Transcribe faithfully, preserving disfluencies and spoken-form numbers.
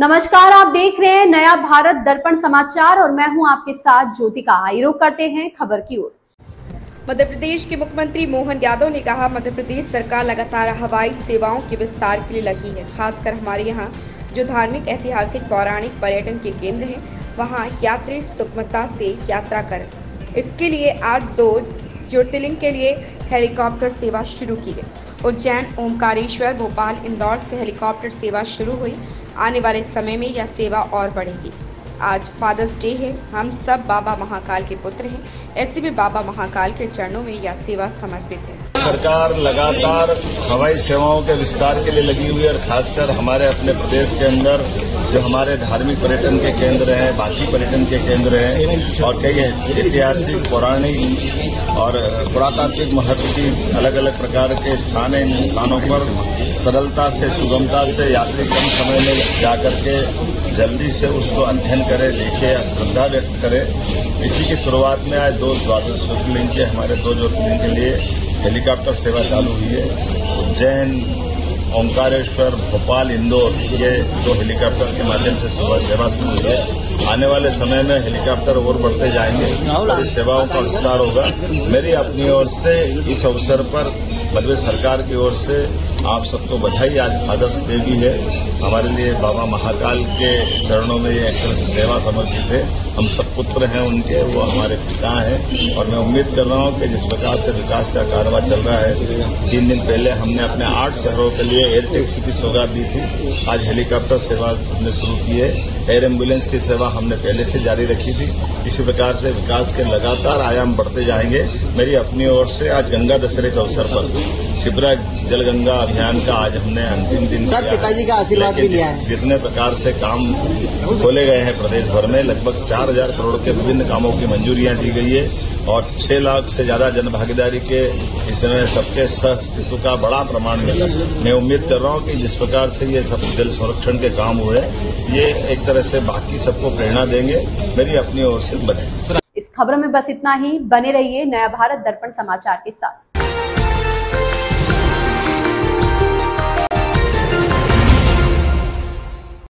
नमस्कार, आप देख रहे हैं नया भारत दर्पण समाचार और मैं हूं आपके साथ ज्योतिका। आइए रुक करते हैं खबर की ओर। मध्य प्रदेश के मुख्यमंत्री मोहन यादव ने कहा, मध्य प्रदेश सरकार लगातार हवाई सेवाओं के विस्तार के लिए लगी है। खासकर हमारे यहाँ जो धार्मिक, ऐतिहासिक, पौराणिक पर्यटन के केंद्र हैं, वहाँ यात्री सुगमता से यात्रा करें। इसके लिए आज दो ज्योतिर्लिंग के लिए हेलीकॉप्टर सेवा शुरू की गई। उज्जैन, ओमकारेश्वर, भोपाल, इंदौर से हेलीकॉप्टर सेवा शुरू हुई। आने वाले समय में यह सेवा और बढ़ेगी। आज फादर्स डे है, हम सब बाबा महाकाल के पुत्र हैं, ऐसे में बाबा महाकाल के चरणों में यह सेवा समर्पित है। सरकार लगातार हवाई सेवाओं के विस्तार के लिए लगी हुई है और खासकर हमारे अपने प्रदेश के अंदर जो हमारे धार्मिक पर्यटन के केंद्र हैं, बाकी पर्यटन के केंद्र हैं और कई ऐतिहासिक, पौराणिक और पुरातात्विक महत्व की अलग अलग प्रकार के स्थान हैं। इन स्थानों पर सरलता से, सुगमता से यात्री कम समय में जाकर के जल्दी से उसको अध्ययन करे, देखे या श्रद्धा व्यक्त करे। इसी की शुरुआत में आज दो द्वादश ज्योतिर्लिंग के हमारे दो ज्योतिर्लिंग के लिए हेलीकॉप्टर सेवा चालू हुई है। उज्जैन, ओमकारेश्वर, भोपाल, इंदौर, ये दो हेलीकॉप्टर के माध्यम से सेवा शुरू हुई है। आने वाले समय में हेलीकॉप्टर और बढ़ते जाएंगे और इस सेवाओं का विस्तार होगा। मेरी अपनी ओर से इस अवसर पर मध्य सरकार की ओर से आप सबको बधाई। आज फादर्स डे भी है। हमारे लिए बाबा महाकाल के चरणों में ये एक तरह से सेवा समर्पित है। हम सब पुत्र हैं उनके, वो हमारे पिता हैं और मैं उम्मीद कर रहा हूं कि जिस प्रकार से विकास का कारवा चल रहा है, तीन दिन पहले हमने अपने आठ शहरों के लिए एयर टैक्सी की सौगात दी थी। आज हेलीकॉप्टर सेवा हमने शुरू की है। एयर एम्बुलेंस की सेवा हमने पहले से जारी रखी थी। इसी प्रकार से विकास के लगातार आयाम बढ़ते जाएंगे। मेरी अपनी ओर से आज गंगा दशहरे के अवसर पर शिप्रा जल गंगा अभियान का आज हमने अंतिम दिन पिताजी का आशीर्वाद भी लिया है। जितने प्रकार से काम खोले गए हैं प्रदेश भर में, लगभग चार हजार करोड़ के विभिन्न कामों की मंजूरियां दी गई है और छह लाख से ज्यादा जन भागीदारी के इसमें सबके सहअस्तित्व का बड़ा प्रमाण मिला। मैं उम्मीद कर रहा हूं कि जिस प्रकार से ये सब जल संरक्षण के काम हुए, ये एक तरह से बाकी सबको प्रेरणा देंगे। मेरी अपनी ओर से बधाई। इस खबर में बस इतना ही। बने रहिए नया भारत दर्पण समाचार के साथ।